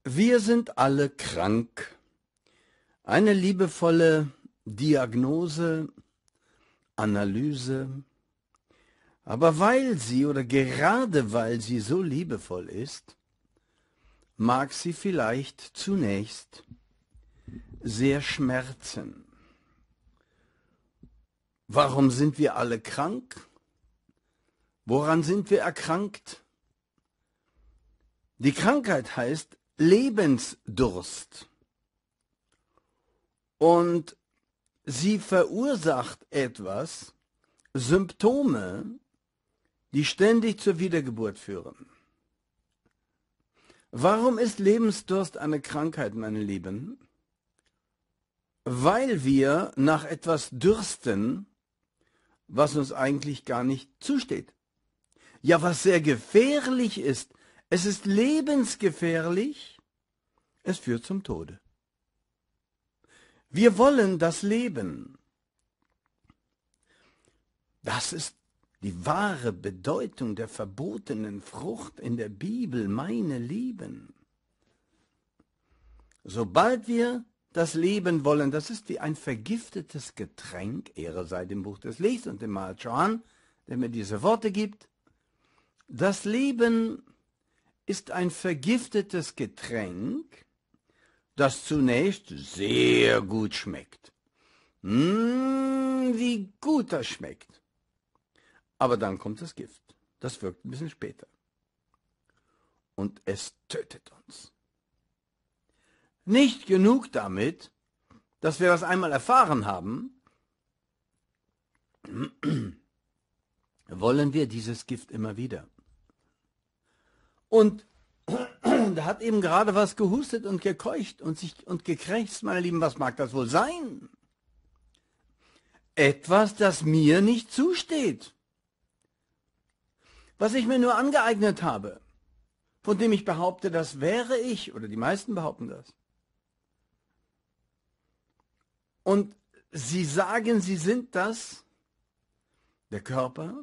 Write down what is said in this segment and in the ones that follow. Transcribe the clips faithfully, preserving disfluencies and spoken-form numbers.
Wir sind alle krank. Eine liebevolle Diagnose, Analyse. Aber weil sie oder gerade weil sie so liebevoll ist, mag sie vielleicht zunächst sehr schmerzen. Warum sind wir alle krank? Woran sind wir erkrankt? Die Krankheit heißt Lebensdurst. Und sie verursacht etwas, Symptome, die ständig zur Wiedergeburt führen. Warum ist Lebensdurst eine Krankheit, meine Lieben? Weil wir nach etwas dürsten, was uns eigentlich gar nicht zusteht. Ja, was sehr gefährlich ist. Es ist lebensgefährlich. Es führt zum Tode. Wir wollen das Leben. Das ist die wahre Bedeutung der verbotenen Frucht in der Bibel, meine Lieben. Sobald wir das Leben wollen, das ist wie ein vergiftetes Getränk, Ehre sei dem Buch des Lichts und dem Mahl Johann, der mir diese Worte gibt. Das Leben ist ein vergiftetes Getränk, das zunächst sehr gut schmeckt. Mmh, wie gut das schmeckt. Aber dann kommt das Gift. Das wirkt ein bisschen später. Und es tötet uns. Nicht genug damit, dass wir das einmal erfahren haben, wollen wir dieses Gift immer wieder. Und da hat eben gerade was gehustet und gekeucht und sich und gekrächzt, meine Lieben, was mag das wohl sein? Etwas, das mir nicht zusteht. Was ich mir nur angeeignet habe, von dem ich behaupte, das wäre ich, oder die meisten behaupten das. Und sie sagen, sie sind das, der Körper,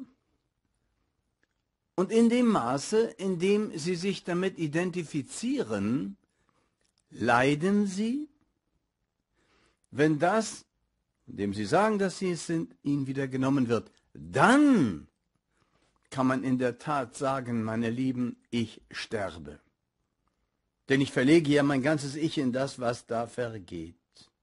und in dem Maße, in dem sie sich damit identifizieren, leiden sie, wenn das, in dem sie sagen, dass sie es sind, ihnen wieder genommen wird. Dann kann man in der Tat sagen, meine Lieben, ich sterbe. Denn ich verlege ja mein ganzes Ich in das, was da vergeht.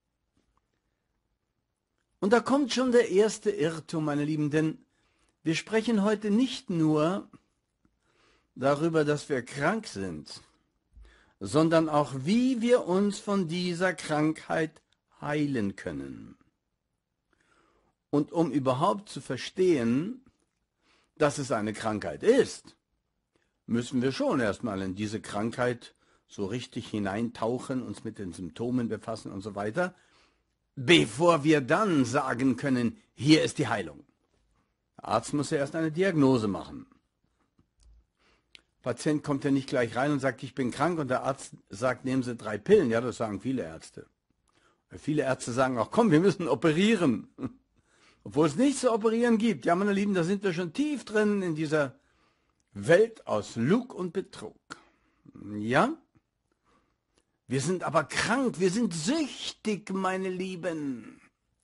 Und da kommt schon der erste Irrtum, meine Lieben, denn wir sprechen heute nicht nur darüber, dass wir krank sind, sondern auch, wie wir uns von dieser Krankheit heilen können. Und um überhaupt zu verstehen, dass es eine Krankheit ist, müssen wir schon erstmal in diese Krankheit so richtig hineintauchen, uns mit den Symptomen befassen und so weiter, bevor wir dann sagen können, hier ist die Heilung. Der Arzt muss ja erst eine Diagnose machen. Der Patient kommt ja nicht gleich rein und sagt, ich bin krank, und der Arzt sagt, nehmen Sie drei Pillen. Ja, das sagen viele Ärzte. Viele Ärzte sagen auch, komm, wir müssen operieren. Obwohl es nichts zu operieren gibt. Ja, meine Lieben, da sind wir schon tief drin in dieser Welt aus Lug und Betrug. Ja? Wir sind aber krank, wir sind süchtig, meine Lieben.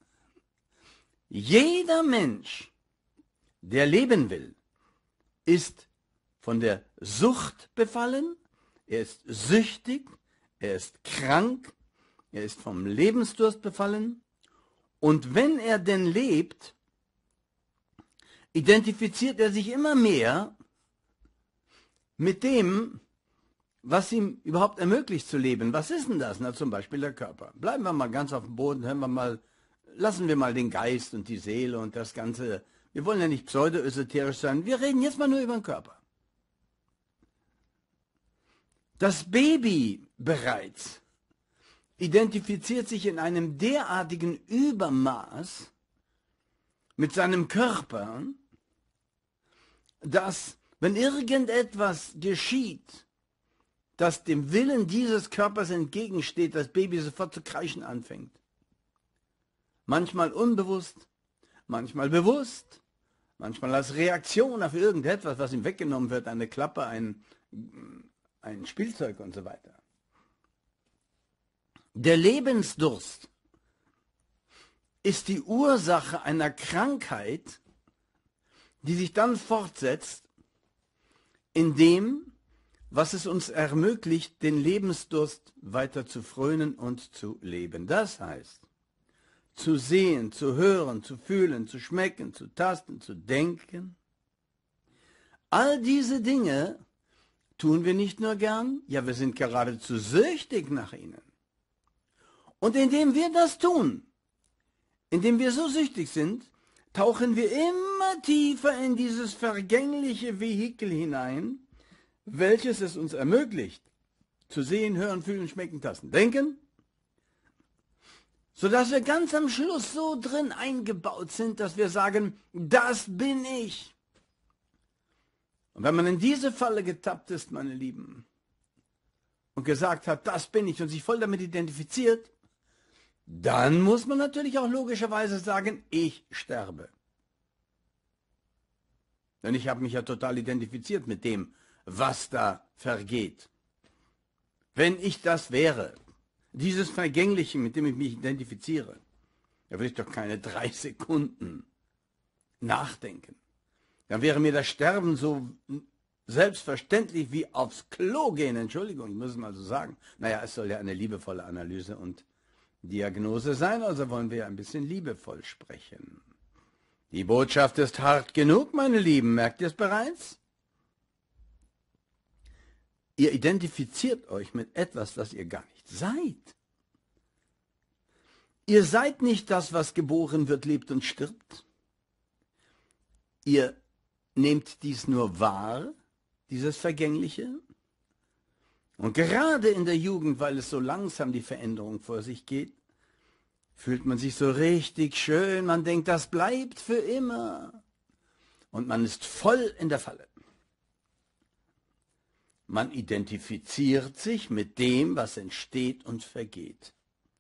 Jeder Mensch, der leben will, ist von der Sucht befallen, er ist süchtig, er ist krank, er ist vom Lebensdurst befallen. Und wenn er denn lebt, identifiziert er sich immer mehr mit dem, was ihm überhaupt ermöglicht zu leben. Was ist denn das? Na, zum Beispiel der Körper. Bleiben wir mal ganz auf dem Boden, hören wir mal, lassen wir mal den Geist und die Seele und das Ganze. Wir wollen ja nicht pseudo-esoterisch sein, wir reden jetzt mal nur über den Körper. Das Baby bereits identifiziert sich in einem derartigen Übermaß mit seinem Körper, dass, wenn irgendetwas geschieht, das dem Willen dieses Körpers entgegensteht, das Baby sofort zu kreischen anfängt. Manchmal unbewusst, manchmal bewusst, manchmal als Reaktion auf irgendetwas, was ihm weggenommen wird, eine Klappe, ein, ein Spielzeug und so weiter. Der Lebensdurst ist die Ursache einer Krankheit, die sich dann fortsetzt, in dem, was es uns ermöglicht, den Lebensdurst weiter zu frönen und zu leben. Das heißt, zu sehen, zu hören, zu fühlen, zu schmecken, zu tasten, zu denken. All diese Dinge tun wir nicht nur gern, ja, wir sind geradezu süchtig nach ihnen. Und indem wir das tun, indem wir so süchtig sind, tauchen wir immer tiefer in dieses vergängliche Vehikel hinein, welches es uns ermöglicht, zu sehen, hören, fühlen, schmecken, tasten, denken, sodass wir ganz am Schluss so drin eingebaut sind, dass wir sagen, das bin ich. Und wenn man in diese Falle getappt ist, meine Lieben, und gesagt hat, das bin ich, und sich voll damit identifiziert, dann muss man natürlich auch logischerweise sagen, ich sterbe. Denn ich habe mich ja total identifiziert mit dem, was da vergeht. Wenn ich das wäre, dieses Vergängliche, mit dem ich mich identifiziere, da würde ich doch keine drei Sekunden nachdenken. Dann wäre mir das Sterben so selbstverständlich wie aufs Klo gehen. Entschuldigung, ich muss es mal so sagen. Naja, es soll ja eine liebevolle Analyse und Diagnose sein, also wollen wir ein bisschen liebevoll sprechen. Die Botschaft ist hart genug, meine Lieben, merkt ihr es bereits? Ihr identifiziert euch mit etwas, das ihr gar nicht seid. Ihr seid nicht das, was geboren wird, lebt und stirbt. Ihr nehmt dies nur wahr, dieses Vergängliche. Und gerade in der Jugend, weil es so langsam die Veränderung vor sich geht, fühlt man sich so richtig schön, man denkt, das bleibt für immer. Und man ist voll in der Falle. Man identifiziert sich mit dem, was entsteht und vergeht.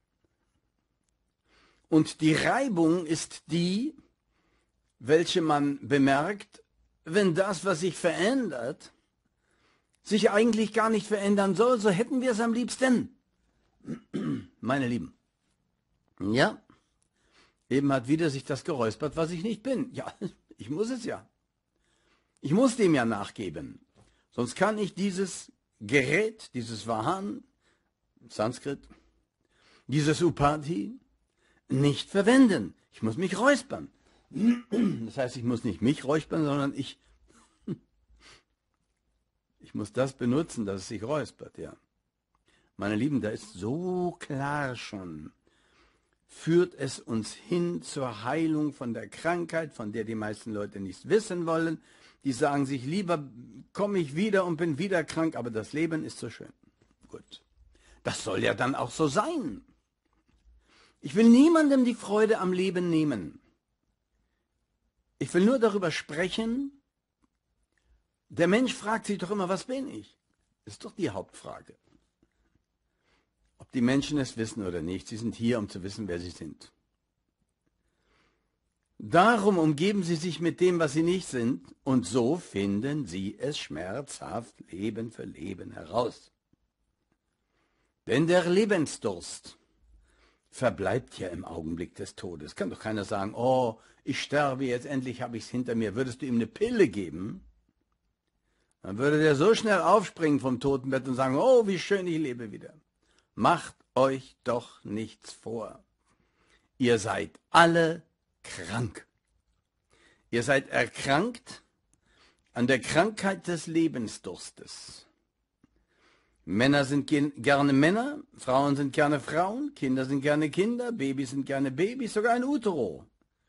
Und die Reibung ist die, welche man bemerkt, wenn das, was sich verändert, sich eigentlich gar nicht verändern soll, so hätten wir es am liebsten. Meine Lieben. Ja, eben hat wieder sich das geräuspert, was ich nicht bin. Ja, ich muss es ja. Ich muss dem ja nachgeben. Sonst kann ich dieses Gerät, dieses Vahan, Sanskrit, dieses Upati, nicht verwenden. Ich muss mich räuspern. Das heißt, ich muss nicht mich räuspern, sondern ich, ich muss das benutzen, dass es sich räuspert, ja. Meine Lieben, da ist so klar schon, führt es uns hin zur Heilung von der Krankheit, von der die meisten Leute nichts wissen wollen. Die sagen sich, lieber komme ich wieder und bin wieder krank, aber das Leben ist so schön. Gut, das soll ja dann auch so sein. Ich will niemandem die Freude am Leben nehmen. Ich will nur darüber sprechen, der Mensch fragt sich doch immer, was bin ich? Das ist doch die Hauptfrage. Ob die Menschen es wissen oder nicht, sie sind hier, um zu wissen, wer sie sind. Darum umgeben sie sich mit dem, was sie nicht sind, und so finden sie es schmerzhaft Leben für Leben heraus. Denn der Lebensdurst verbleibt ja im Augenblick des Todes. Kann doch keiner sagen, oh, ich sterbe jetzt, endlich habe ich es hinter mir. Würdest du ihm eine Pille geben, dann würde der so schnell aufspringen vom Totenbett und sagen, oh, wie schön, ich lebe wieder. Macht euch doch nichts vor. Ihr seid alle krank. Ihr seid erkrankt an der Krankheit des Lebensdurstes. Männer sind gerne Männer, Frauen sind gerne Frauen, Kinder sind gerne Kinder, Babys sind gerne Babys, sogar ein Utero.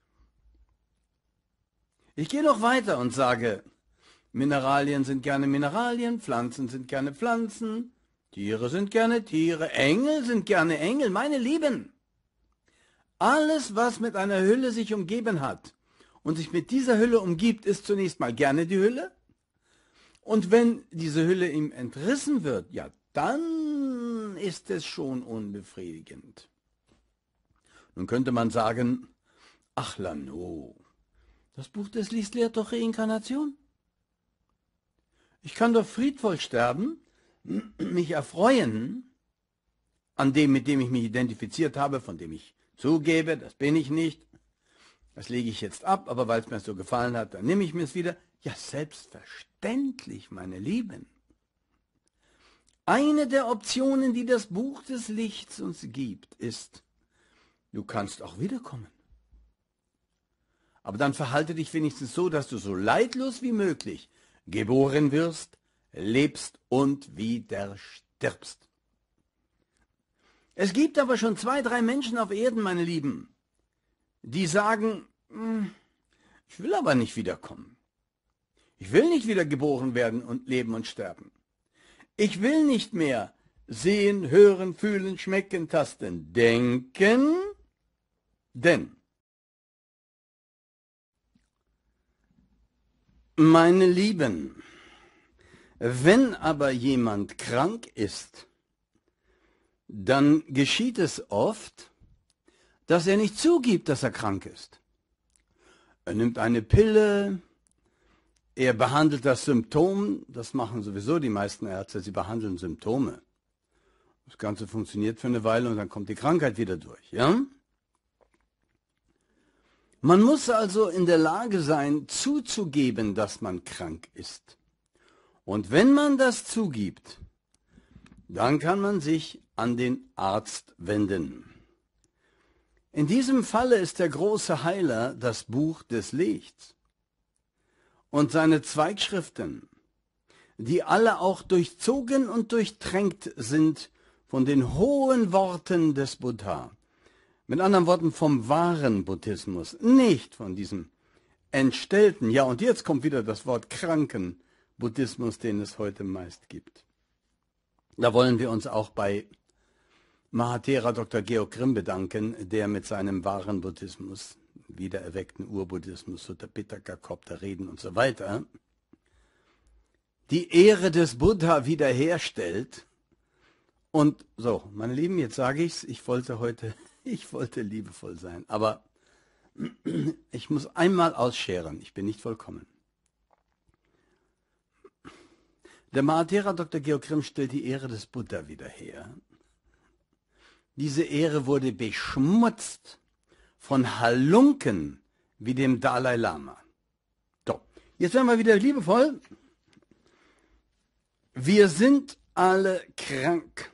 Ich gehe noch weiter und sage, Mineralien sind gerne Mineralien, Pflanzen sind gerne Pflanzen, Tiere sind gerne Tiere, Engel sind gerne Engel, meine Lieben. Alles, was mit einer Hülle sich umgeben hat und sich mit dieser Hülle umgibt, ist zunächst mal gerne die Hülle. Und wenn diese Hülle ihm entrissen wird, ja, dann ist es schon unbefriedigend. Nun könnte man sagen, ach Lano, das Buch des Lies lehrt doch Reinkarnation. Ich kann doch friedvoll sterben, mich erfreuen an dem, mit dem ich mich identifiziert habe, von dem ich zugebe, das bin ich nicht. Das lege ich jetzt ab, aber weil es mir so gefallen hat, dann nehme ich mir es wieder. Ja, selbstverständlich, meine Lieben. Eine der Optionen, die das Buch des Lichts uns gibt, ist, du kannst auch wiederkommen. Aber dann verhalte dich wenigstens so, dass du so leidlos wie möglich geboren wirst, lebst und wieder stirbst. Es gibt aber schon zwei, drei Menschen auf Erden, meine Lieben, die sagen, ich will aber nicht wiederkommen. Ich will nicht wieder geboren werden und leben und sterben. Ich will nicht mehr sehen, hören, fühlen, schmecken, tasten, denken, denn, meine Lieben, wenn aber jemand krank ist, dann geschieht es oft, dass er nicht zugibt, dass er krank ist. Er nimmt eine Pille, er behandelt das Symptom, das machen sowieso die meisten Ärzte, sie behandeln Symptome. Das Ganze funktioniert für eine Weile und dann kommt die Krankheit wieder durch, ja? Man muss also in der Lage sein, zuzugeben, dass man krank ist. Und wenn man das zugibt, dann kann man sich an den Arzt wenden. In diesem Falle ist der große Heiler das Buch des Lichts und seine Zweigschriften, die alle auch durchzogen und durchtränkt sind von den hohen Worten des Buddha. Mit anderen Worten vom wahren Buddhismus, nicht von diesem entstellten, ja und jetzt kommt wieder das Wort kranken Buddhismus, den es heute meist gibt. Da wollen wir uns auch bei Mahathera Doktor Georg Grimm bedanken, der mit seinem wahren Buddhismus, wiedererweckten Urbuddhismus, Sutta Pitaka, Kopta Reden und so weiter, die Ehre des Buddha wiederherstellt. Und so, meine Lieben, jetzt sage ich's, ich wollte heute, ich wollte liebevoll sein, aber ich muss einmal ausscheren, ich bin nicht vollkommen. Der Mahathera Doktor Georg Grimm stellt die Ehre des Buddha wieder her. Diese Ehre wurde beschmutzt von Halunken wie dem Dalai Lama. So, jetzt werden wir wieder liebevoll. Wir sind alle krank.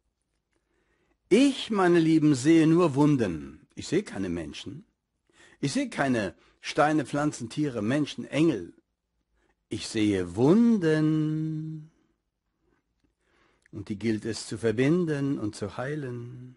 Ich, meine Lieben, sehe nur Wunden. Ich sehe keine Menschen. Ich sehe keine Steine, Pflanzen, Tiere, Menschen, Engel. Ich sehe Wunden. Und die gilt es zu verbinden und zu heilen.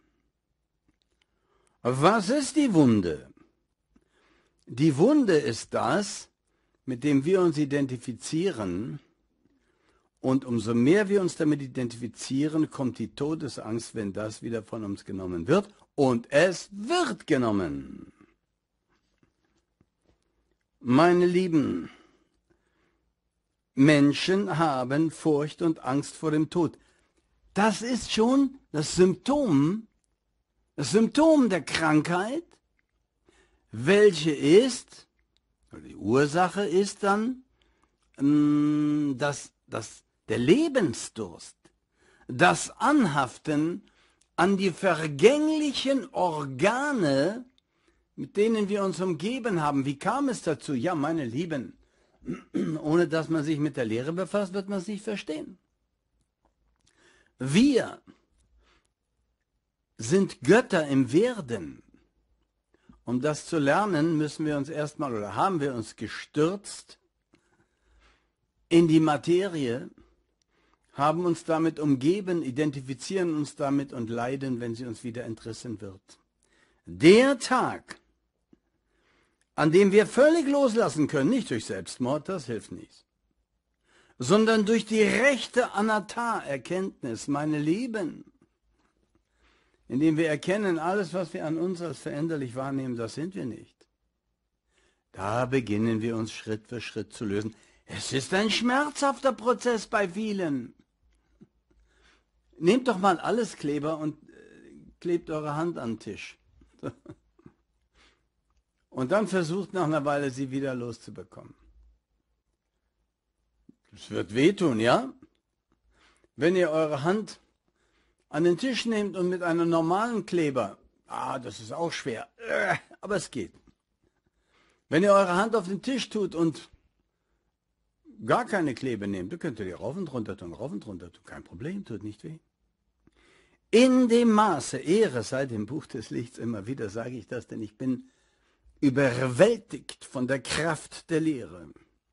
Was ist die Wunde? Die Wunde ist das, mit dem wir uns identifizieren. Und umso mehr wir uns damit identifizieren, kommt die Todesangst, wenn das wieder von uns genommen wird. Und es wird genommen. Meine Lieben, Menschen haben Furcht und Angst vor dem Tod. Das ist schon das Symptom, das Symptom der Krankheit, welche ist, oder die Ursache ist dann, dass, dass der Lebensdurst, das Anhaften an die vergänglichen Organe, mit denen wir uns umgeben haben. Wie kam es dazu? Ja, meine Lieben, ohne dass man sich mit der Lehre befasst, wird man es nicht verstehen. Wir sind Götter im Werden. Um das zu lernen, müssen wir uns erstmal, oder haben wir uns gestürzt in die Materie, haben uns damit umgeben, identifizieren uns damit und leiden, wenn sie uns wieder entrissen wird. Der Tag, an dem wir völlig loslassen können, nicht durch Selbstmord, das hilft nicht, sondern durch die rechte Anatta-Erkenntnis, meine Lieben, indem wir erkennen, alles, was wir an uns als veränderlich wahrnehmen, das sind wir nicht. Da beginnen wir uns Schritt für Schritt zu lösen. Es ist ein schmerzhafter Prozess bei vielen. Nehmt doch mal alles Kleber und klebt eure Hand an den Tisch. Und dann versucht nach einer Weile, sie wieder loszubekommen. Es wird wehtun, ja? Wenn ihr eure Hand an den Tisch nehmt und mit einem normalen Kleber, ah, das ist auch schwer, aber es geht. Wenn ihr eure Hand auf den Tisch tut und gar keine Klebe nehmt, dann könnt ihr die rauf und runter tun, rauf und runter tun, kein Problem, tut nicht weh. In dem Maße, Ehre sei dem Buch des Lichts, immer wieder sage ich das, denn ich bin überwältigt von der Kraft der Lehre.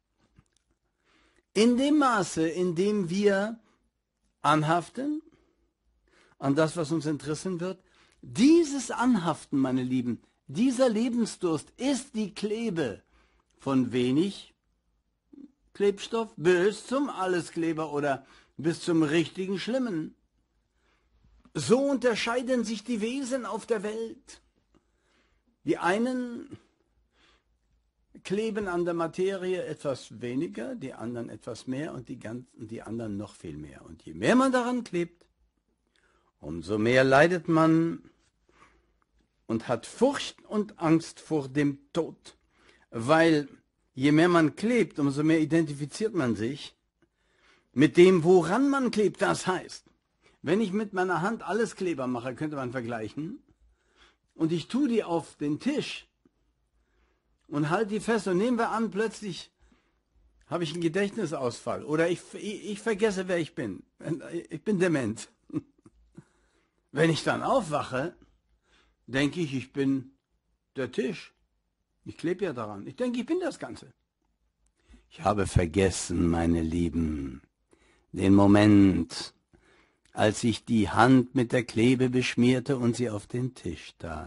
In dem Maße, in dem wir anhaften an das, was uns interessieren wird, dieses Anhaften, meine Lieben, dieser Lebensdurst ist die Klebe von wenig Klebstoff bis zum Alleskleber oder bis zum richtigen Schlimmen. So unterscheiden sich die Wesen auf der Welt. Die einen kleben an der Materie etwas weniger, die anderen etwas mehr und die, ganzen, die anderen noch viel mehr. Und je mehr man daran klebt, umso mehr leidet man und hat Furcht und Angst vor dem Tod. Weil je mehr man klebt, umso mehr identifiziert man sich mit dem, woran man klebt. Das heißt, wenn ich mit meiner Hand alles Kleber mache, könnte man vergleichen, und ich tue die auf den Tisch und halte die fest und nehmen wir an, plötzlich habe ich einen Gedächtnisausfall oder ich, ich, ich vergesse, wer ich bin. Ich bin dement. Wenn ich dann aufwache, denke ich, ich bin der Tisch. Ich klebe ja daran. Ich denke, ich bin das Ganze. Ich habe vergessen, meine Lieben, den Moment, als ich die Hand mit der Klebe beschmierte und sie auf den Tisch tat.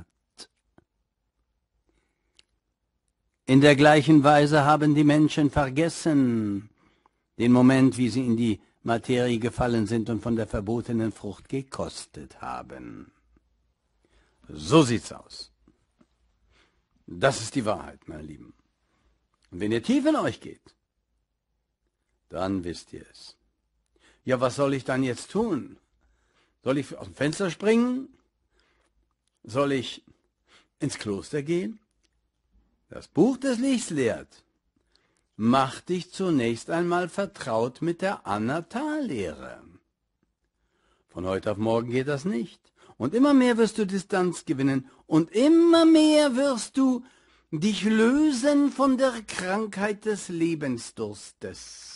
In der gleichen Weise haben die Menschen vergessen, den Moment, wie sie in die Materie gefallen sind und von der verbotenen Frucht gekostet haben. So sieht's aus. Das ist die Wahrheit, meine Lieben. Und wenn ihr tief in euch geht, dann wisst ihr es. Ja, was soll ich dann jetzt tun? Soll ich aus dem Fenster springen? Soll ich ins Kloster gehen? Das Buch des Lichts lehrt, mach dich zunächst einmal vertraut mit der Anatallehre. Von heute auf morgen geht das nicht. Und immer mehr wirst du Distanz gewinnen und immer mehr wirst du dich lösen von der Krankheit des Lebensdurstes.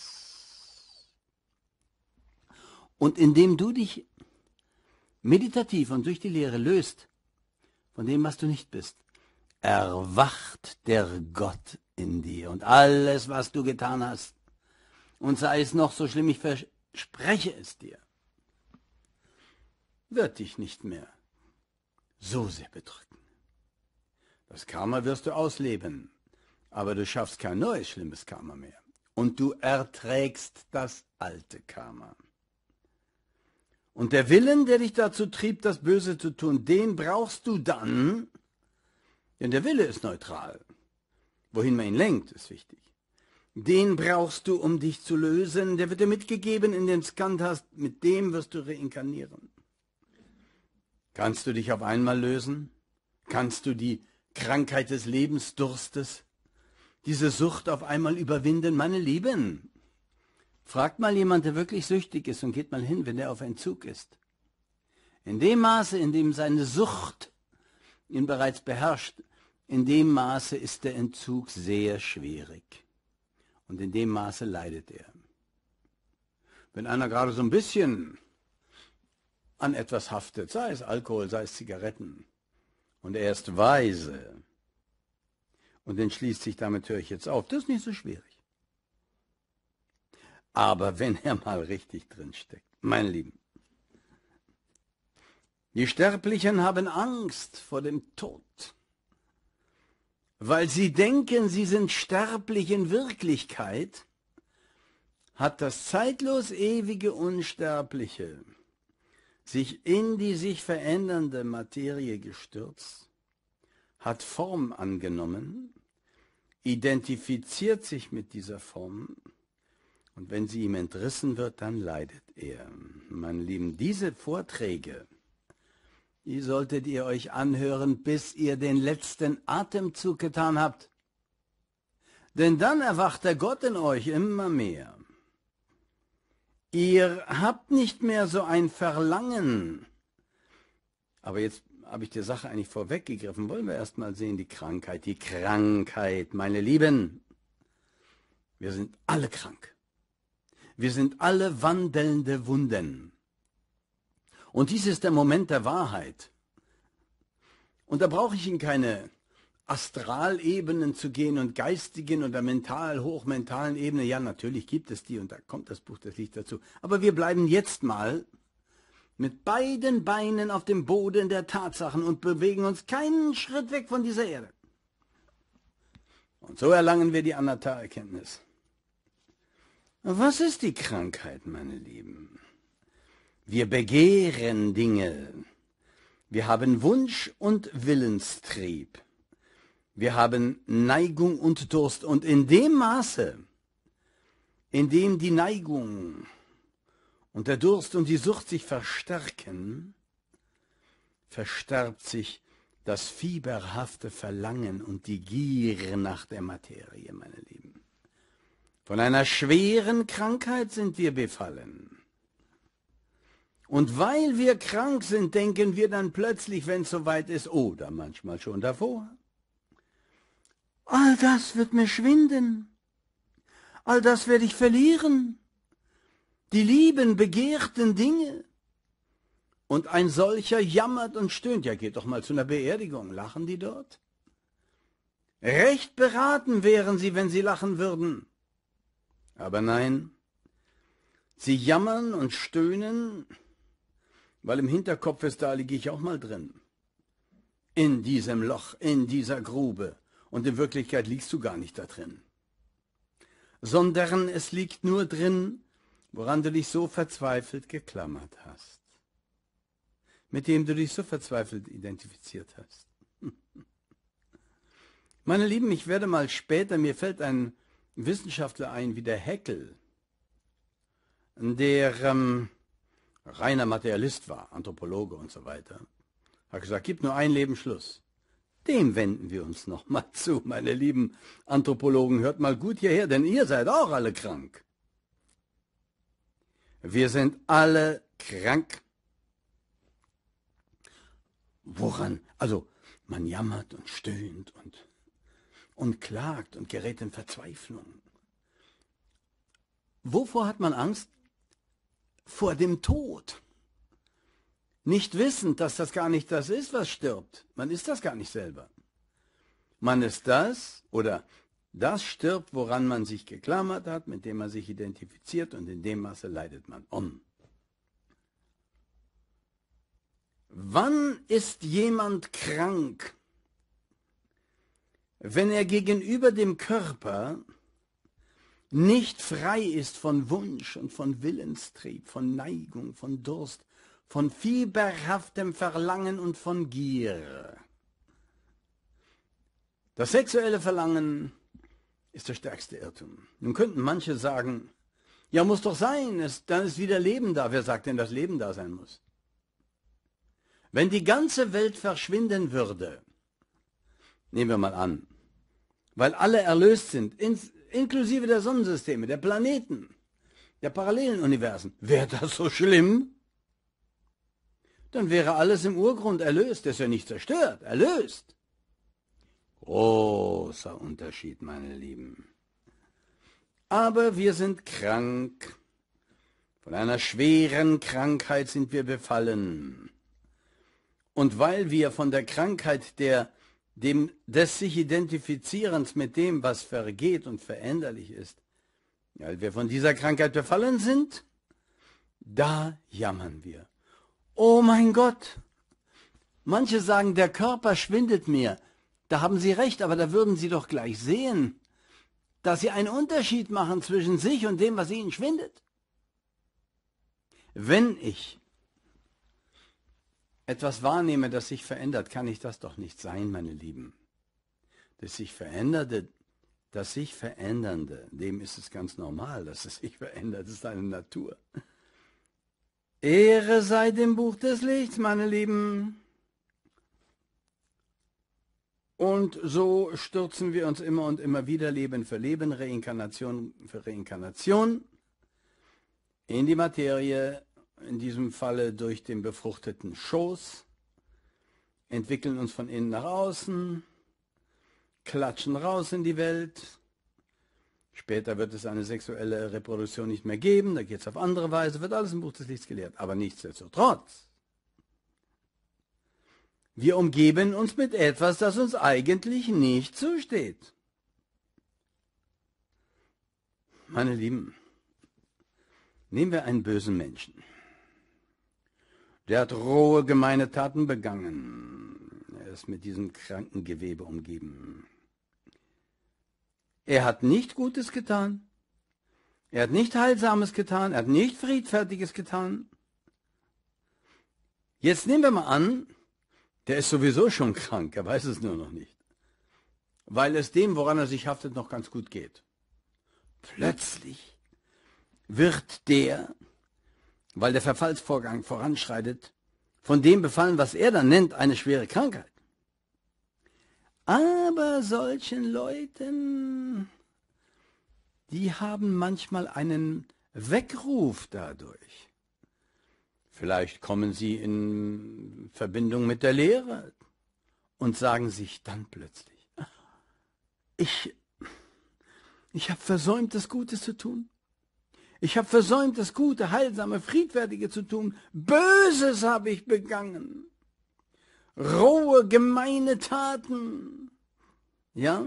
Und indem du dich meditativ und durch die Lehre löst von dem, was du nicht bist, erwacht der Gott in dir. Und alles, was du getan hast, und sei es noch so schlimm, ich verspreche es dir, wird dich nicht mehr so sehr bedrücken. Das Karma wirst du ausleben, aber du schaffst kein neues schlimmes Karma mehr. Und du erträgst das alte Karma. Und der Willen, der dich dazu trieb, das Böse zu tun, den brauchst du dann, denn der Wille ist neutral. Wohin man ihn lenkt, ist wichtig. Den brauchst du, um dich zu lösen. Der wird dir mitgegeben in den Skandhas, mit dem wirst du reinkarnieren. Kannst du dich auf einmal lösen? Kannst du die Krankheit des Lebensdurstes, diese Sucht auf einmal überwinden? Meine Lieben, fragt mal jemand, der wirklich süchtig ist, und geht mal hin, wenn er auf Entzug ist. In dem Maße, in dem seine Sucht ihn bereits beherrscht, in dem Maße ist der Entzug sehr schwierig. Und in dem Maße leidet er. Wenn einer gerade so ein bisschen an etwas haftet, sei es Alkohol, sei es Zigaretten, und er ist weise und entschließt sich, damit höre ich jetzt auf, das ist nicht so schwierig. Aber wenn er mal richtig drin steckt, meine Lieben, die Sterblichen haben Angst vor dem Tod, weil sie denken, sie sind sterblich. In Wirklichkeit hat das zeitlos ewige Unsterbliche sich in die sich verändernde Materie gestürzt, hat Form angenommen, identifiziert sich mit dieser Form, und wenn sie ihm entrissen wird, dann leidet er. Meine Lieben, diese Vorträge, die solltet ihr euch anhören, bis ihr den letzten Atemzug getan habt. Denn dann erwacht der Gott in euch immer mehr. Ihr habt nicht mehr so ein Verlangen. Aber jetzt habe ich die Sache eigentlich vorweggegriffen. Wollen wir erst mal sehen, die Krankheit, die Krankheit, meine Lieben. Wir sind alle krank. Wir sind alle wandelnde Wunden. Und dies ist der Moment der Wahrheit. Und da brauche ich Ihnen keine Astralebenen zu gehen und geistigen oder mental, hochmentalen Ebenen. Ja, natürlich gibt es die und da kommt das Buch des Lichts dazu. Aber wir bleiben jetzt mal mit beiden Beinen auf dem Boden der Tatsachen und bewegen uns keinen Schritt weg von dieser Erde. Und so erlangen wir die Anatta-Erkenntnis. Was ist die Krankheit, meine Lieben? Wir begehren Dinge. Wir haben Wunsch und Willenstrieb. Wir haben Neigung und Durst. Und in dem Maße, in dem die Neigung und der Durst und die Sucht sich verstärken, verstärkt sich das fieberhafte Verlangen und die Gier nach der Materie, meine Lieben. Von einer schweren Krankheit sind wir befallen. Und weil wir krank sind, denken wir dann plötzlich, wenn es soweit ist, oder manchmal schon davor, all das wird mir schwinden, all das werde ich verlieren, die lieben, begehrten Dinge. Und ein solcher jammert und stöhnt, ja geht doch mal zu einer Beerdigung, lachen die dort? Recht beraten wären sie, wenn sie lachen würden. Aber nein, sie jammern und stöhnen, weil im Hinterkopf ist, da liege ich auch mal drin. In diesem Loch, in dieser Grube. Und in Wirklichkeit liegst du gar nicht da drin. Sondern es liegt nur drin, woran du dich so verzweifelt geklammert hast. Mit dem du dich so verzweifelt identifiziert hast. Meine Lieben, ich werde mal später, mir fällt ein Wissenschaftler ein wie der Haeckel, der ähm, reiner Materialist war, Anthropologe und so weiter, hat gesagt, gibt nur ein Leben, Schluss. Dem wenden wir uns noch mal zu, meine lieben Anthropologen. Hört mal gut hierher, denn ihr seid auch alle krank. Wir sind alle krank. Woran? Also, man jammert und stöhnt und, und klagt und gerät in Verzweiflung. Wovor hat man Angst? Vor dem Tod. Nicht wissend, dass das gar nicht das ist, was stirbt. Man ist das gar nicht selber. Man ist das oder das stirbt, woran man sich geklammert hat, mit dem man sich identifiziert, und in dem Maße leidet man um. Wann ist jemand krank? Wenn er gegenüber dem Körper nicht frei ist von Wunsch und von Willenstrieb, von Neigung, von Durst, von fieberhaftem Verlangen und von Gier. Das sexuelle Verlangen ist der stärkste Irrtum. Nun könnten manche sagen, ja, muss doch sein, es, dann ist wieder Leben da. Wer sagt denn, dass Leben da sein muss? Wenn die ganze Welt verschwinden würde, nehmen wir mal an, weil alle erlöst sind, ins, inklusive der Sonnensysteme, der Planeten, der parallelen Universen, wäre das so schlimm? Dann wäre alles im Urgrund erlöst, das ist ja nicht zerstört, erlöst. Großer Unterschied, meine Lieben. Aber wir sind krank. Von einer schweren Krankheit sind wir befallen. Und weil wir von der Krankheit der, dem, des sich Identifizierens mit dem, was vergeht und veränderlich ist, weil wir von dieser Krankheit befallen sind, da jammern wir. Oh mein Gott! Manche sagen, der Körper schwindet mir. Da haben sie recht, aber da würden sie doch gleich sehen, dass sie einen Unterschied machen zwischen sich und dem, was ihnen schwindet. Wenn ich etwas wahrnehme, das sich verändert, kann ich das doch nicht sein, meine Lieben. Das sich veränderte, das sich Verändernde, dem ist es ganz normal, dass es sich verändert, das ist eine Natur. Ehre sei dem Buch des Lichts, meine Lieben. Und so stürzen wir uns immer und immer wieder, Leben für Leben, Reinkarnation für Reinkarnation, in die Materie, in diesem Falle durch den befruchteten Schoß, entwickeln uns von innen nach außen, klatschen raus in die Welt. Später wird es eine sexuelle Reproduktion nicht mehr geben, da geht es auf andere Weise, wird alles im Buch des Lichts gelehrt. Aber nichtsdestotrotz, wir umgeben uns mit etwas, das uns eigentlich nicht zusteht. Meine Lieben, nehmen wir einen bösen Menschen. Der hat rohe, gemeine Taten begangen. Er ist mit diesem kranken Gewebe umgeben. Er hat nicht Gutes getan. Er hat nicht Heilsames getan. Er hat nicht Friedfertiges getan. Jetzt nehmen wir mal an, der ist sowieso schon krank. Er weiß es nur noch nicht. Weil es dem, woran er sich haftet, noch ganz gut geht. Plötzlich wird der, weil der Verfallsvorgang voranschreitet, von dem befallen, was er dann nennt, eine schwere Krankheit. Aber solchen Leuten, die haben manchmal einen Weckruf dadurch. Vielleicht kommen sie in Verbindung mit der Lehre und sagen sich dann plötzlich, ich, ich habe versäumt, das Gute zu tun. Ich habe versäumt, das Gute, Heilsame, Friedfertige zu tun. Böses habe ich begangen. Rohe, gemeine Taten. Ja?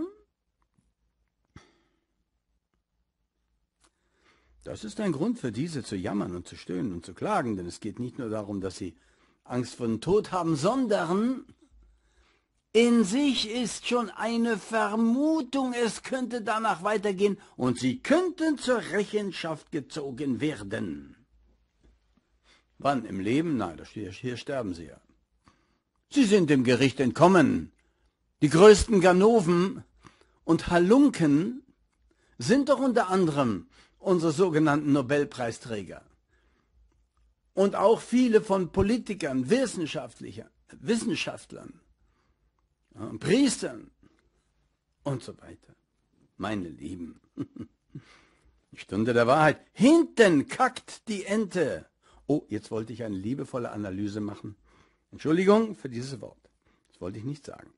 Das ist ein Grund für diese zu jammern und zu stöhnen und zu klagen, denn es geht nicht nur darum, dass sie Angst vor dem Tod haben, sondern in sich ist schon eine Vermutung, es könnte danach weitergehen und sie könnten zur Rechenschaft gezogen werden. Wann? Im Leben? Nein, hier, hier sterben sie ja. Sie sind dem Gericht entkommen. Die größten Ganoven und Halunken sind doch unter anderem unsere sogenannten Nobelpreisträger. Und auch viele von Politikern, Wissenschaftler, Wissenschaftlern, Priestern und so weiter. Meine Lieben, die Stunde der Wahrheit. Hinten kackt die Ente. Oh, jetzt wollte ich eine liebevolle Analyse machen. Entschuldigung für dieses Wort. Das wollte ich nicht sagen.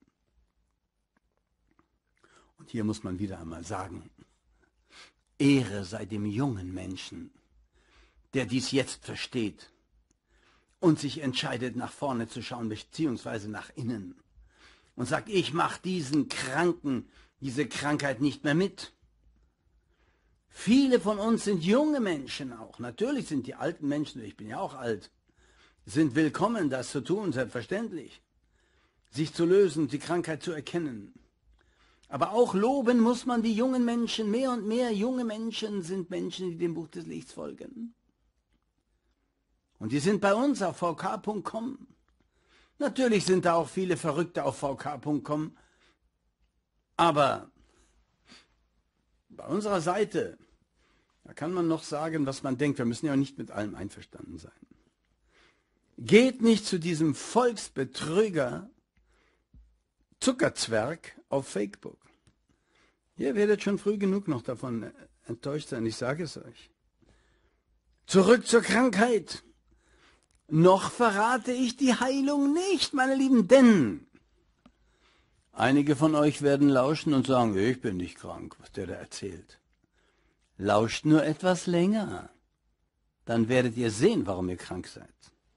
Und hier muss man wieder einmal sagen, Ehre sei dem jungen Menschen, der dies jetzt versteht und sich entscheidet, nach vorne zu schauen, beziehungsweise nach innen. Und sagt, ich mache diesen Kranken, diese Krankheit nicht mehr mit. Viele von uns sind junge Menschen auch. Natürlich sind die alten Menschen, ich bin ja auch alt, sind willkommen, das zu tun, selbstverständlich. Sich zu lösen, die Krankheit zu erkennen. Aber auch loben muss man die jungen Menschen. Mehr und mehr junge Menschen sind Menschen, die dem Buch des Lichts folgen. Und die sind bei uns auf v k punkt com. Natürlich sind da auch viele Verrückte auf v k punkt com, aber bei unserer Seite, da kann man noch sagen, was man denkt. Wir müssen ja nicht mit allem einverstanden sein. Geht nicht zu diesem Volksbetrüger Zuckerzwerg auf Facebook. Ihr werdet schon früh genug noch davon enttäuscht sein, ich sage es euch. Zurück zur Krankheit. Noch verrate ich die Heilung nicht, meine Lieben, denn einige von euch werden lauschen und sagen, ich bin nicht krank, was der da erzählt. Lauscht nur etwas länger, dann werdet ihr sehen, warum ihr krank seid.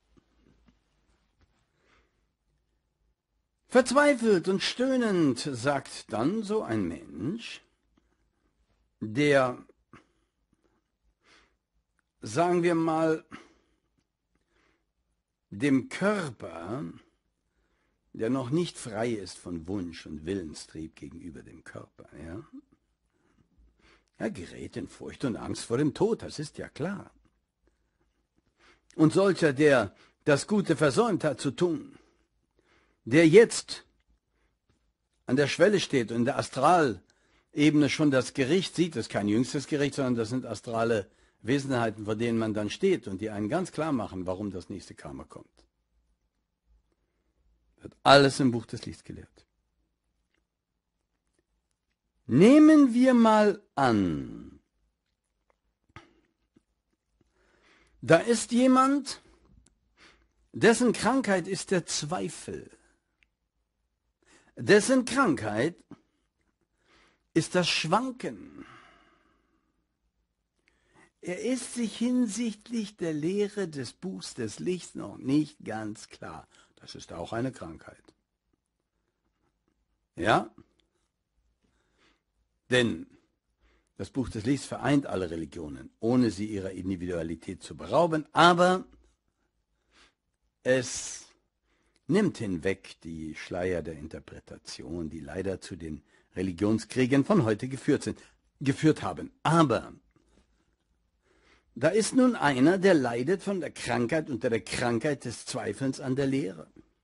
Verzweifelt und stöhnend sagt dann so ein Mensch, der, sagen wir mal, dem Körper, der noch nicht frei ist von Wunsch und Willenstrieb gegenüber dem Körper, ja, er gerät in Furcht und Angst vor dem Tod, das ist ja klar. Und solcher, der das Gute versäumt hat zu tun, der jetzt an der Schwelle steht und in der Astralebene schon das Gericht sieht, das ist kein jüngstes Gericht, sondern das sind astrale Wesenheiten, vor denen man dann steht und die einen ganz klar machen, warum das nächste Karma kommt. Wird alles im Buch des Lichts gelehrt. Nehmen wir mal an, Da ist jemand, dessen Krankheit ist der Zweifel. Dessen Krankheit ist das Schwanken. Er ist sich hinsichtlich der Lehre des Buchs des Lichts noch nicht ganz klar. Das ist auch eine Krankheit. Ja? Denn das Buch des Lichts vereint alle Religionen, ohne sie ihrer Individualität zu berauben, aber es nimmt hinweg die Schleier der Interpretation, die leider zu den Religionskriegen von heute geführt sind, geführt haben. Aber da ist nun einer, der leidet von der Krankheit, unter der Krankheit des Zweifelns an der Lehre.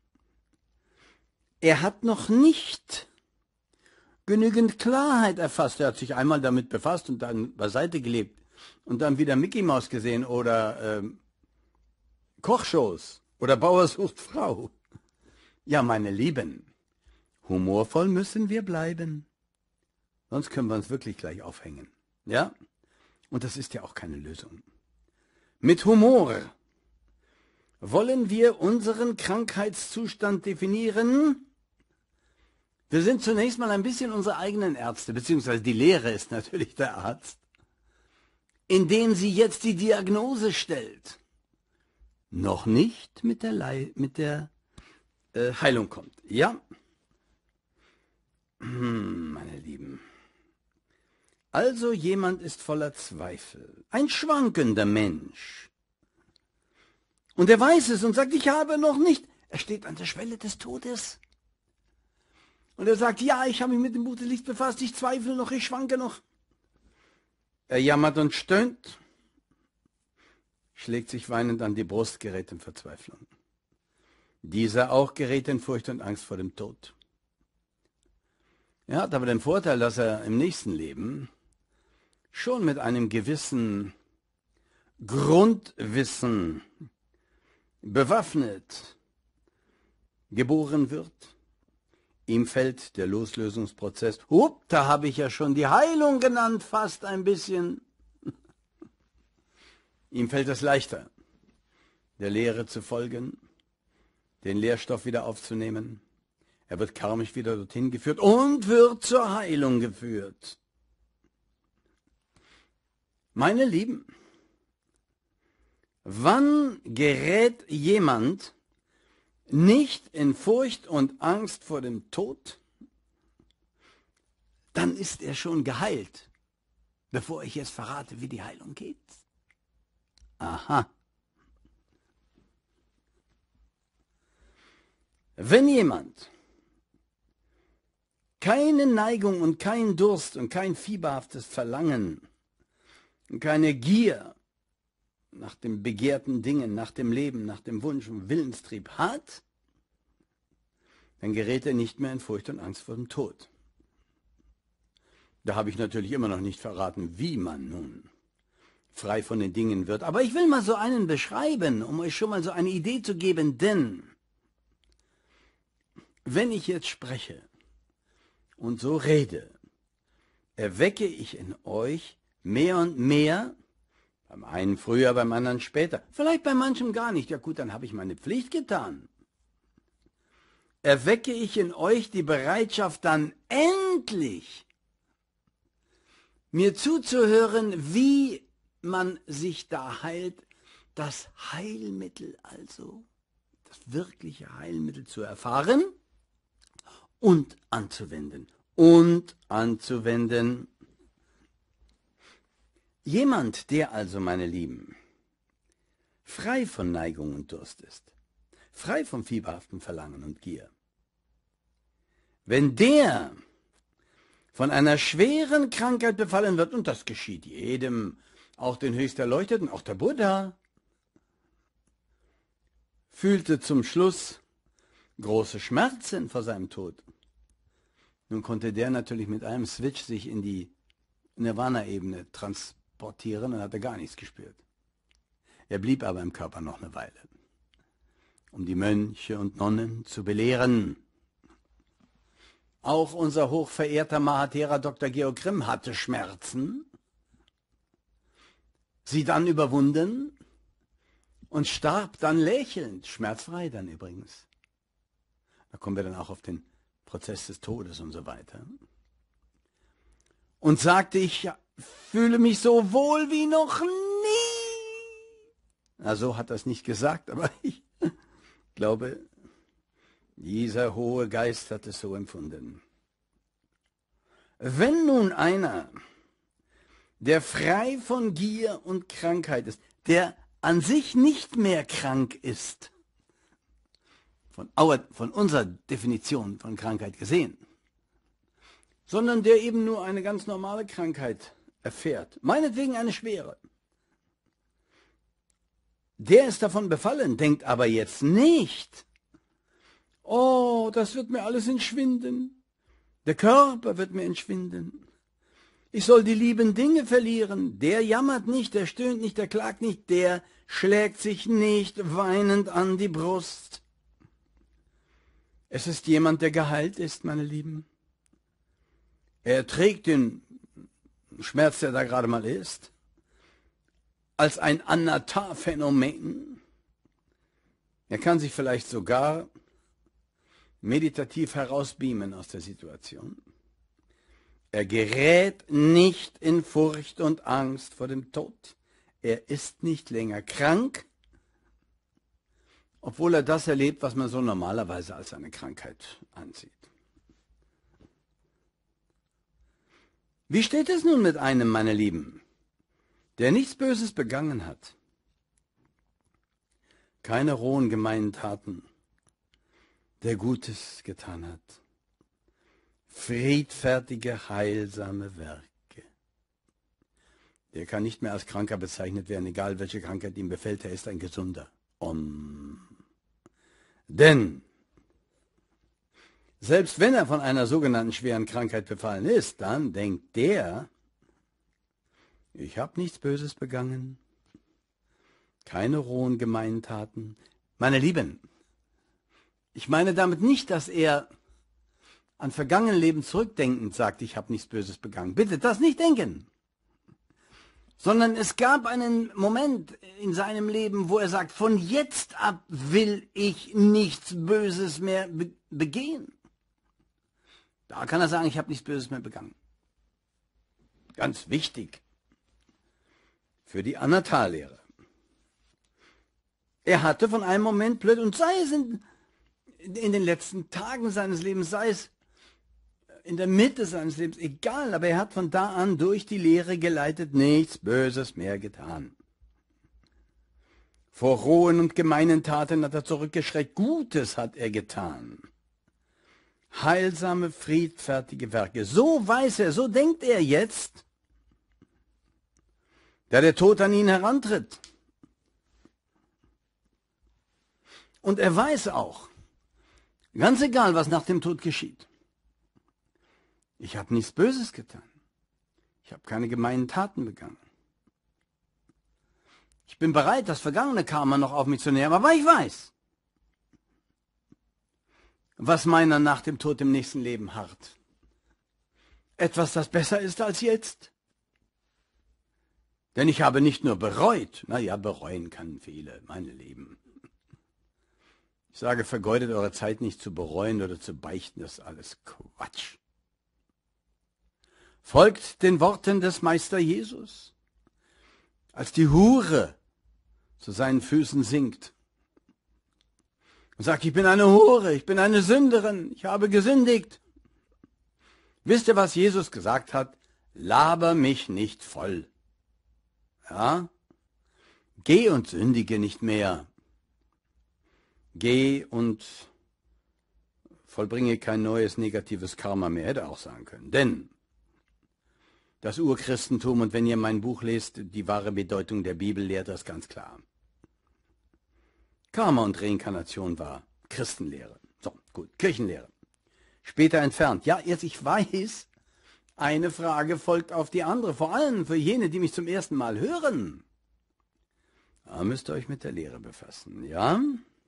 Er hat noch nicht genügend Klarheit erfasst. Er hat sich einmal damit befasst und dann beiseite gelebt und dann wieder Mickey Mouse gesehen oder ähm, Kochshows oder Bauer sucht Frau. Ja, meine Lieben, humorvoll müssen wir bleiben, sonst können wir uns wirklich gleich aufhängen. Ja? Und das ist ja auch keine Lösung. Mit Humor wollen wir unseren Krankheitszustand definieren. Wir sind zunächst mal ein bisschen unsere eigenen Ärzte, beziehungsweise die Lehre ist natürlich der Arzt, indem sie jetzt die Diagnose stellt. Noch nicht mit der, Le mit der äh, Heilung kommt. Ja, hm, meine Lieben. Also jemand ist voller Zweifel, ein schwankender Mensch. Und er weiß es und sagt, ich habe noch nicht. Er steht an der Schwelle des Todes. Und er sagt, ja, ich habe mich mit dem Buch des Lichts befasst, ich zweifle noch, ich schwanke noch. Er jammert und stöhnt, schlägt sich weinend an die Brust, gerät in Verzweiflung. Dieser auch gerät in Furcht und Angst vor dem Tod. Er hat aber den Vorteil, dass er im nächsten Leben schon mit einem gewissen Grundwissen bewaffnet geboren wird. Ihm fällt der Loslösungsprozess, hup, da habe ich ja schon die Heilung genannt, fast ein bisschen. Ihm fällt es leichter, der Lehre zu folgen, den Lehrstoff wieder aufzunehmen. Er wird karmisch wieder dorthin geführt und wird zur Heilung geführt. Meine Lieben, wann gerät jemand nicht in Furcht und Angst vor dem Tod? Dann ist er schon geheilt, bevor ich jetzt verrate, wie die Heilung geht. Aha. Wenn jemand keine Neigung und kein Durst und kein fieberhaftes Verlangen und keine Gier nach den begehrten Dingen, nach dem Leben, nach dem Wunsch und Willenstrieb hat, dann gerät er nicht mehr in Furcht und Angst vor dem Tod. Da habe ich natürlich immer noch nicht verraten, wie man nun frei von den Dingen wird. Aber ich will mal so einen beschreiben, um euch schon mal so eine Idee zu geben, denn wenn ich jetzt spreche und so rede, erwecke ich in euch mehr und mehr, beim einen früher, beim anderen später, vielleicht bei manchem gar nicht, ja gut, dann habe ich meine Pflicht getan. Erwecke ich in euch die Bereitschaft dann endlich, mir zuzuhören, wie man sich da heilt, das Heilmittel also, das wirkliche Heilmittel zu erfahren und anzuwenden. Und anzuwenden. Jemand, der also, meine Lieben, frei von Neigung und Durst ist, frei vom fieberhaften Verlangen und Gier, wenn der von einer schweren Krankheit befallen wird, und das geschieht jedem, auch den Höchsterleuchteten, auch der Buddha, fühlte zum Schluss große Schmerzen vor seinem Tod. Nun konnte der natürlich mit einem Switch sich in die Nirvana-Ebene transportieren und hatte gar nichts gespürt. Er blieb aber im Körper noch eine Weile, um die Mönche und Nonnen zu belehren. Auch unser hochverehrter Mahatera Doktor Georg Grimm hatte Schmerzen, sie dann überwunden und starb dann lächelnd, schmerzfrei dann übrigens. Da kommen wir dann auch auf den Prozess des Todes und so weiter. Und sagte, ich fühle mich so wohl wie noch nie. Na, so hat er es nicht gesagt, aber ich glaube, dieser hohe Geist hat es so empfunden. Wenn nun einer, der frei von Gier und Krankheit ist, der an sich nicht mehr krank ist, von, our, von unserer Definition von Krankheit gesehen, sondern der eben nur eine ganz normale Krankheit erfährt, meinetwegen eine schwere, der ist davon befallen, denkt aber jetzt nicht, oh, das wird mir alles entschwinden, der Körper wird mir entschwinden, ich soll die lieben Dinge verlieren, der jammert nicht, der stöhnt nicht, der klagt nicht, der schlägt sich nicht weinend an die Brust. Es ist jemand, der geheilt ist, meine Lieben. Er trägt den Schmerz, der da gerade mal ist, als ein Anatta-Phänomen. Er kann sich vielleicht sogar meditativ herausbeamen aus der Situation. Er gerät nicht in Furcht und Angst vor dem Tod. Er ist nicht länger krank, obwohl er das erlebt, was man so normalerweise als eine Krankheit ansieht. Wie steht es nun mit einem, meine Lieben, der nichts Böses begangen hat, keine rohen gemeinen Taten, der Gutes getan hat, friedfertige, heilsame Werke. Der kann nicht mehr als Kranker bezeichnet werden, egal welche Krankheit ihm befällt, er ist ein Gesunder. Om. Denn selbst wenn er von einer sogenannten schweren Krankheit befallen ist, dann denkt der, ich habe nichts Böses begangen, keine rohen gemeinen Taten. Meine Lieben, ich meine damit nicht, dass er an vergangene Leben zurückdenkend sagt, ich habe nichts Böses begangen. Bitte das nicht denken. Sondern es gab einen Moment in seinem Leben, wo er sagt, von jetzt ab will ich nichts Böses mehr be begehen. Da kann er sagen, ich habe nichts Böses mehr begangen. Ganz wichtig für die Anatta-Lehre. Er hatte von einem Moment plötzlich, und sei es in, in den letzten Tagen seines Lebens, sei es in der Mitte seines Lebens, egal, aber er hat von da an durch die Lehre geleitet nichts Böses mehr getan. Vor rohen und gemeinen Taten hat er zurückgeschreckt, Gutes hat er getan. Heilsame, friedfertige Werke. So weiß er, so denkt er jetzt, da der Tod an ihn herantritt. Und er weiß auch, ganz egal, was nach dem Tod geschieht, ich habe nichts Böses getan. Ich habe keine gemeinen Taten begangen. Ich bin bereit, das vergangene Karma noch auf mich zu nehmen, aber ich weiß, was meiner nach dem Tod im nächsten Leben harrt. Etwas, das besser ist als jetzt. Denn ich habe nicht nur bereut, naja, bereuen kann viele, meine Lieben. Ich sage, vergeudet eure Zeit nicht zu bereuen oder zu beichten, das ist alles Quatsch. Folgt den Worten des Meister Jesus, als die Hure zu seinen Füßen sinkt und sagt, ich bin eine Hure, ich bin eine Sünderin, ich habe gesündigt. Wisst ihr, was Jesus gesagt hat? Laber mich nicht voll. Ja? Geh und sündige nicht mehr. Geh und vollbringe kein neues negatives Karma mehr, hätte er auch sagen können. Denn das Urchristentum, und wenn ihr mein Buch lest, die wahre Bedeutung der Bibel lehrt das ganz klar. Karma und Reinkarnation war Christenlehre. So, gut, Kirchenlehre. Später entfernt. Ja, jetzt ich weiß, eine Frage folgt auf die andere, vor allem für jene, die mich zum ersten Mal hören. Da müsst ihr euch mit der Lehre befassen, ja?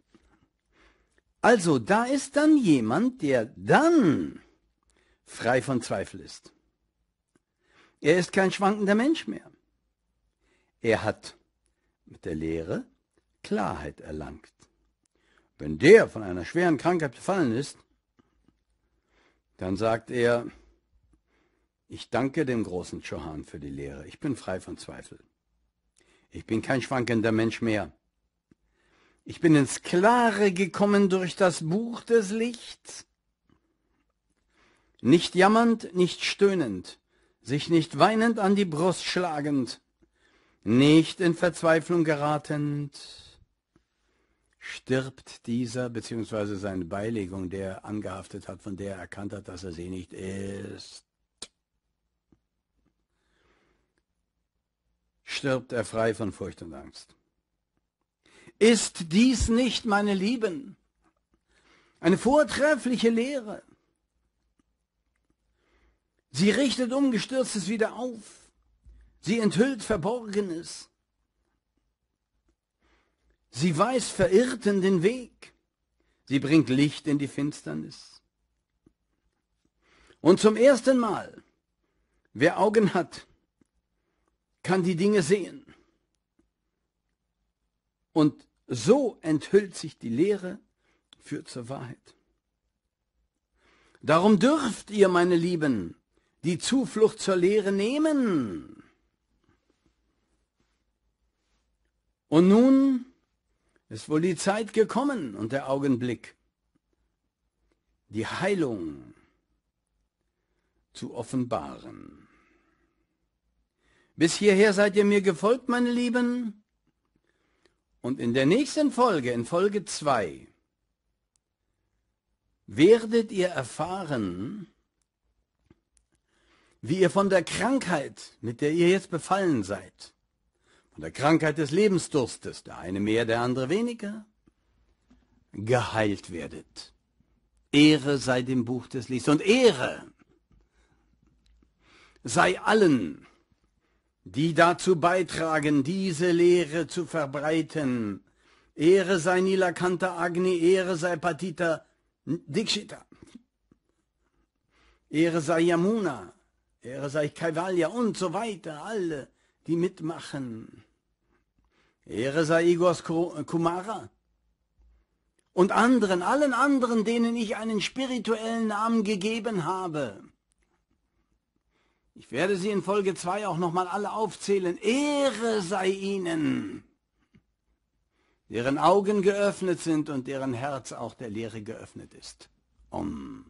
Also, da ist dann jemand, der dann frei von Zweifel ist. Er ist kein schwankender Mensch mehr. Er hat mit der Lehre Klarheit erlangt. Wenn der von einer schweren Krankheit befallen ist, dann sagt er, ich danke dem großen Chohan für die Lehre. Ich bin frei von Zweifel. Ich bin kein schwankender Mensch mehr. Ich bin ins Klare gekommen durch das Buch des Lichts. Nicht jammernd, nicht stöhnend, sich nicht weinend an die Brust schlagend, nicht in Verzweiflung geratend, stirbt dieser, beziehungsweise seine Beilegung, der er angehaftet hat, von der er erkannt hat, dass er sie nicht ist, stirbt er frei von Furcht und Angst. Ist dies nicht, meine Lieben, eine vortreffliche Lehre? Sie richtet Umgestürztes wieder auf. Sie enthüllt Verborgenes. Sie weist Verirrten den Weg. Sie bringt Licht in die Finsternis. Und zum ersten Mal, wer Augen hat, kann die Dinge sehen. Und so enthüllt sich die Lehre, führt zur Wahrheit. Darum dürft ihr, meine Lieben, die Zuflucht zur Lehre nehmen. Und nun ist wohl die Zeit gekommen und der Augenblick, die Heilung zu offenbaren. Bis hierher seid ihr mir gefolgt, meine Lieben, und in der nächsten Folge, in Folge zwei, werdet ihr erfahren, wie ihr von der Krankheit, mit der ihr jetzt befallen seid, von der Krankheit des Lebensdurstes, der eine mehr, der andere weniger, geheilt werdet. Ehre sei dem Buch des Lichts und Ehre sei allen, die dazu beitragen, diese Lehre zu verbreiten. Ehre sei Nilakanta Agni, Ehre sei Patita Dikshita, Ehre sei Yamuna, Ehre sei Kaivalya und so weiter, alle, die mitmachen. Ehre sei Igor Kumara und anderen, allen anderen, denen ich einen spirituellen Namen gegeben habe. Ich werde sie in Folge zwei auch nochmal alle aufzählen. Ehre sei ihnen, deren Augen geöffnet sind und deren Herz auch der Lehre geöffnet ist. Om.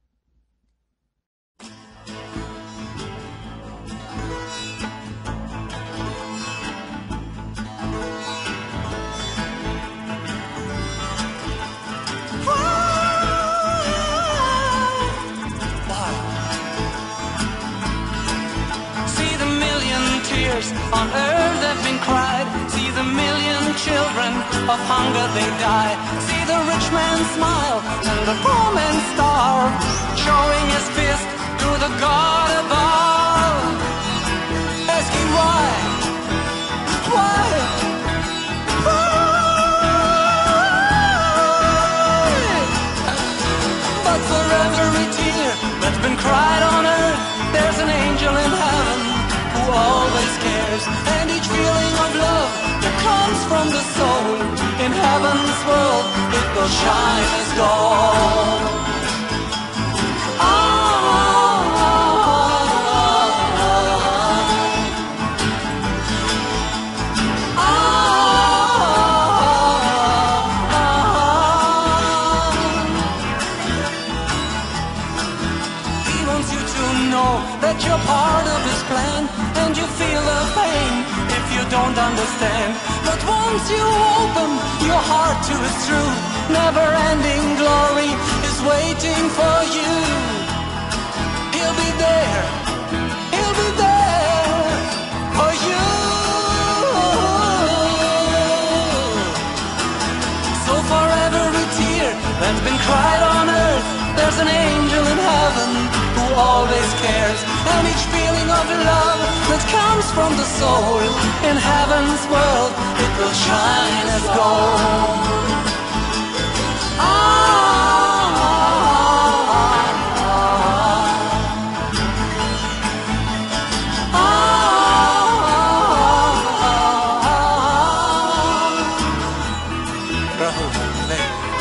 On earth have been cried. See the million children of hunger they die. See the rich man smile and the poor man starve, showing his fist to the God above, asking why, why, why? But for every tear that's been cried on earth, there's an angel in heaven who always cares, and each feeling of love that comes from the soul in heaven's world, it will shine as gold. Ah, ah, ah, ah. He wants you to know that you're part of his plan, and you feel the pain if you don't understand. But once you open your heart to his truth, never-ending glory is waiting for you. He'll be there, he'll be there for you. So for every tear that's been cried on earth, there's an angel in heaven who always cares, and each feeling of love that comes from the soul in heaven's world, it will shine as gold. Ah, ah, ah, ah, ah. lately.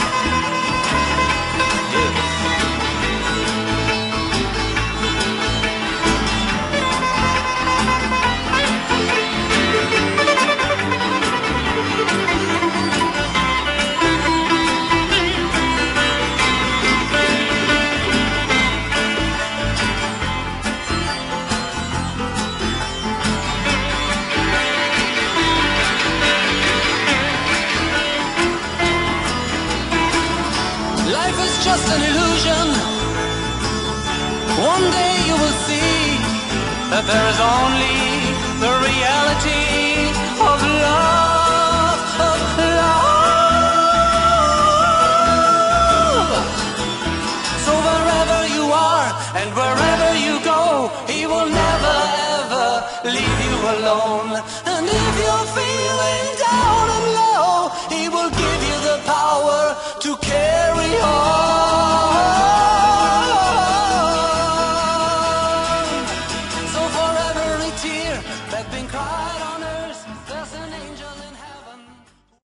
Life is just an illusion. One day you will see that there is only the reality of love, of love. So wherever you are and wherever you go, he will never ever leave you alone. And if you're feeling down and low, he will give